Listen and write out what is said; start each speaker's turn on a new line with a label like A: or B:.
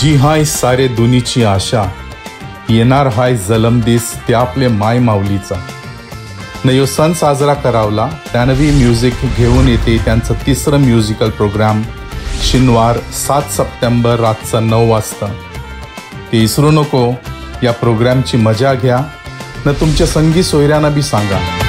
A: जी हाय सारे दुनीची आशा, येणार हाय जलमदीस त्या आपले माय माऊलीचा. न यो सण साजरा करावला त्यानवी म्युझिक घेऊन येते त्यांचं तिसरं म्युझिकल प्रोग्राम शनिवार 7 सप्टेंबर रातचं 9 वाजता. ते विसरू नको. या प्रोग्रामची मजा घ्या न तुमच्या संगी सोयऱ्यांना बी सांगा.